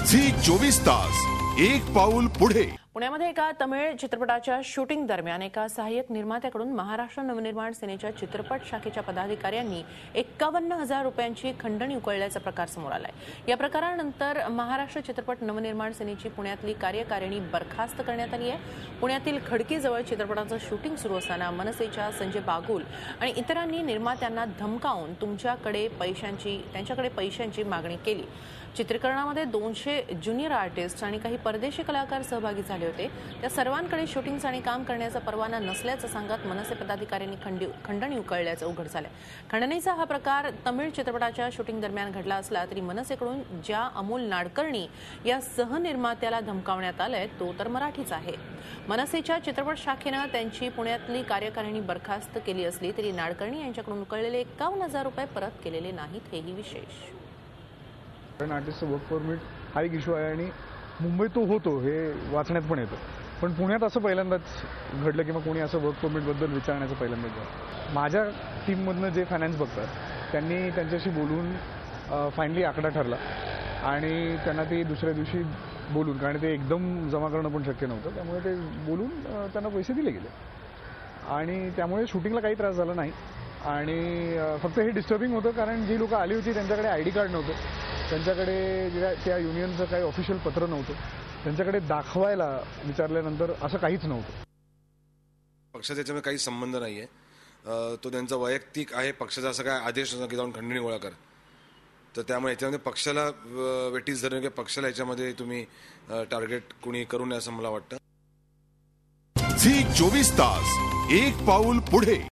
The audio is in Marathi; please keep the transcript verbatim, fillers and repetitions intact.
झी चोवीस तास एक पाऊल पुढे। पुण्यामध्ये एका तमिळ चित्रपटाच्या शूटिंग दरम्यान एका सहाय्यक निर्मात्याकडून महाराष्ट्र नवनिर्माण सेनेच्या चित्रपट शाखेच्या पदाधिकाऱ्यांनी एक्कावन्न हजार रुपयांची खंडणी उकळल्याचा प्रकार समोर आलाय। या प्रकारानंतर महाराष्ट्र चित्रपट नवनिर्माण सेनेची पुण्यातली कार्यकारिणी बरखास्त करण्यात आली आहे। पुण्यातील खडकीजवळ चित्रपटाचं शूटिंग सुरू असताना मनसेच्या संजय बागुल आणि इतरांनी निर्मात्यांना धमकावून तुमच्याकडे पैशांची त्यांच्याकडे पैशांची मागणी केली। चित्रीकरणामध्ये दोनशे ज्युनियर आर्टिस्ट आणि काही परदेशी कलाकार सहभागी झाले होते। त्या सर्वांकडे शूटिंगचा आणि काम करण्याचा परवाना नसल्याचं सांगत मनसे पदाधिकाऱ्यांनी खंडणी उकळल्याचं उघड झालं। खंडणीचा हा प्रकार तमिळ चित्रपटाच्या शूटिंग दरम्यान घडला असला तरी मनसेकडून ज्या अमोल नाडकर्णी या सहनिर्मात्याला धमकावण्यात आलंय तो तर मराठीच आहे। मनसेच्या चित्रपट शाखेनं त्यांची पुण्यातली कार्यकारिणी बरखास्त केली असली तरी नाडकर्णी यांच्याकडून उकळलेले एक्कावन्न हजार रुपये परत केलेले नाहीत, हेही विशेष। आर्टिस्ट वर्क परमिट हा एक इश्यू आहे आणि मुंबईत तो होतो हे वाचण्यात पण येतं, पण पुण्यात असं पहिल्यांदाच घडलं की मग कोणी असं वर्क परमिटबद्दल विचारण्याचं पहिल्यांदाच झालं। माझ्या टीममधनं जे फायनान्स बघतात त्यांनी त्यांच्याशी बोलून फायनली आकडा ठरला आणि त्यांना ते दुसऱ्या दिवशी बोलून, कारण ते एकदम जमा करणं पण शक्य नव्हतं, त्यामुळे ते बोलून त्यांना पैसे दिले गेले आणि त्यामुळे शूटिंगला काही त्रास झाला नाही। आणि फक्त हे डिस्टर्बिंग होतं कारण जी लोक आली होती त्यांच्याकडे आय डी कार्ड नव्हतं, त्यांच्याकडे ज्या त्या युनियनचं काही ऑफिशियल पत्र नव्हतं, त्यांच्याकडे दाखवायला विचारल्यानंतर असं काहीच नव्हतं। पक्षाचा याच्यामध्ये काही संबंध नाही आहे, तो त्यांचा वैयक्तिक आहे। पक्षाचा असं काय आदेश नव्हता की जाऊन खंडणी गोळा कर, तर त्यामुळे याच्यामध्ये पक्षाला वेटीस धरून की पक्षाला याच्यामध्ये तुम्ही टार्गेट कोणी करू नये असं मला वाटतं। झी चोवीस तास एक पाऊल पुढे।